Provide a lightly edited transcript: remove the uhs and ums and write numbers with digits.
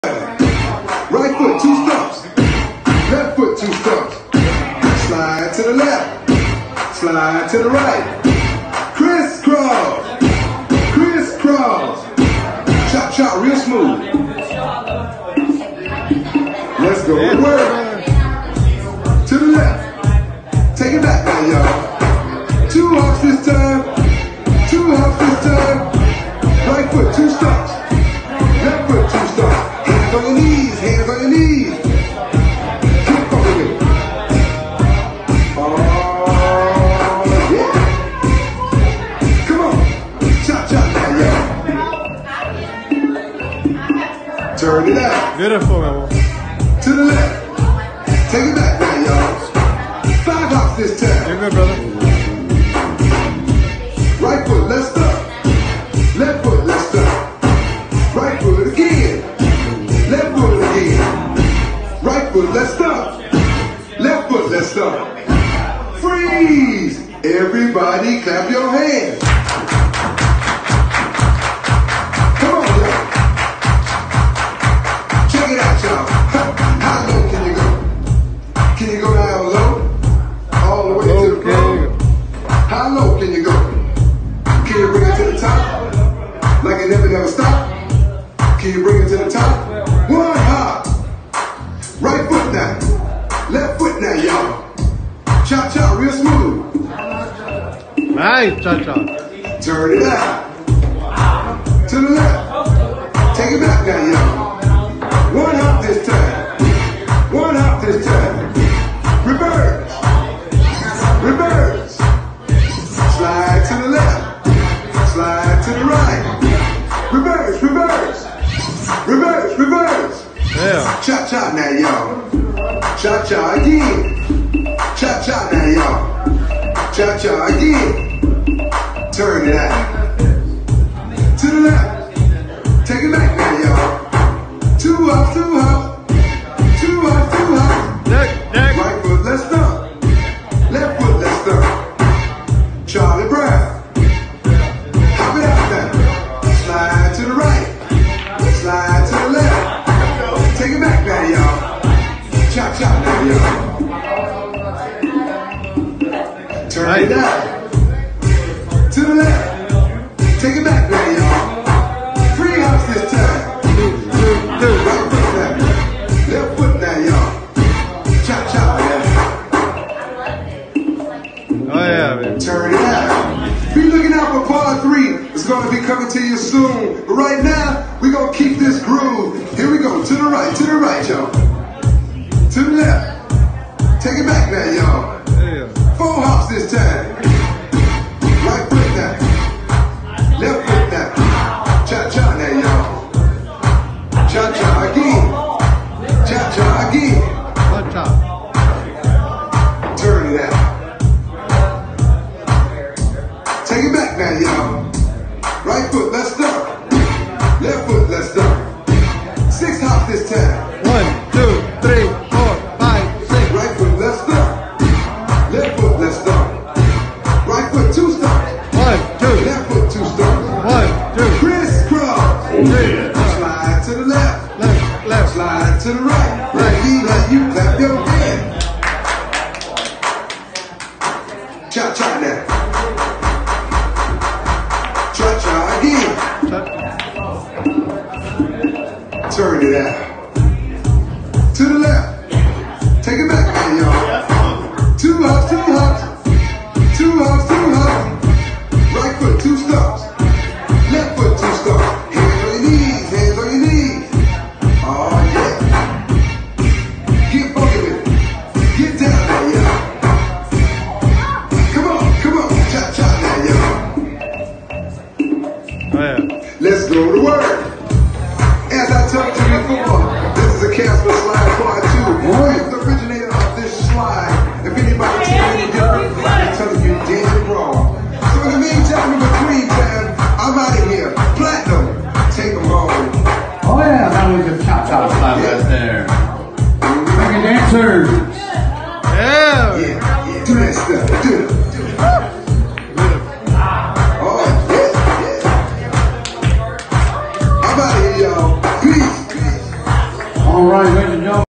Right foot, 2 stumps. Left foot, 2 stumps. Slide to the left. Slide to the right. Crisscross. Crisscross. Chop, chop, real smooth. Let's go. Work. To the left. Take it back now, y'all. 2 hops this time. 2 hops this time. Right foot, 2 stumps. Left foot, 2 stumps. Hands on your knees, hands on your knees. Keep up with it. Oh, yeah. Come on. Chop, chop now, y'all. Turn it out. Beautiful, man. To the left. Take it back now, y'all. 5 hops this time. You're good, brother. Right foot, left stump. Left foot, left stump. Right foot again. Left foot again. Right foot, left stump. Left foot, left stump. Freeze! Everybody clap your hands. Come on, y'all. Check it out, y'all. How low can you go? Can you go down low? All the way to the floor? How low can you go? Can you bring it to the top? Like it never stop? Can you bring it to the top? 1 hop. Right foot now. Left foot now, y'all. Chop, chop, real smooth. Nice, cha-cha. Turn it out. To the left. Take it back now, y'all. 1 hop this time. 1 hop this time. Reverse. Reverse. Slide to the left. Slide to the right. Reverse, reverse. Reverse, reverse. Yeah. Chop, chop now, y'all. Chop, chop again. Chop, chop now, y'all. Chop, chop again. Turn it out. To the left. Take it back now, y'all. 2 hops, 2 hops. 2 hops, 2 hops. Right foot, left stump. Left foot, left stump. Charlie Brown. Hop it out now. Slide to the right. Slide to the left. Take it back now, y'all. Chop, chop now, y'all. Turn it out. To the left. Take it back now, y'all. 3 hops this time. Right foot now. Left foot now, y'all. Chop, chop now. Oh, yeah, man. Turn it out. Be looking out for part 3. It's going to be coming to you soon. But right now, we're going to keep this groove. Here we go. To the right, y'all. To the left. Take it back now, y'all. Yeah. 4 hops this time. Right foot now. Left foot now. Cha-cha now, y'all. Cha-cha again. Cha-cha again. Cha-cha. Turn it out. Take it back now, y'all. Right foot, left stump. Left foot, left stump. 6 hops this time. 1, 2, 3, 4, 5, 6. Right foot, left stump. Left foot, left stump. Right foot, 2 stumps. 1, 2. Left foot, 2 stumps. 1, 2. Crisscross. Slide to the left. Left, left. Slide to the right. Ready, let you clap your hands. Cha-cha now. Cha-cha again. Turn it out. To the left. Take it back now, y'all. 2 hops, 2 hops. 2 hops, 2 hops. Right foot, 2 stumps. Left foot, 2 stumps. Hands on your knees, hands on your knees. Oh, yeah. Get funky with it. Get down now, y'all. Come on. Cha-cha now, y'all. Oh, yeah. Let's go to work. As I told you before, this is a Casper slide part 2. Who is the originator of this slide? If anybody tells you different, I'm telling you dead wrong. So in the meantime, in between time, I'm out of here. Platinum, take them home. Oh yeah, that was a cha-cha slide right there. Bring dancers. Yeah. Yeah. Do that stuff. Do it. Oh, yeah. I'm out of here, y'all. Peace. All right, ladies and gentlemen.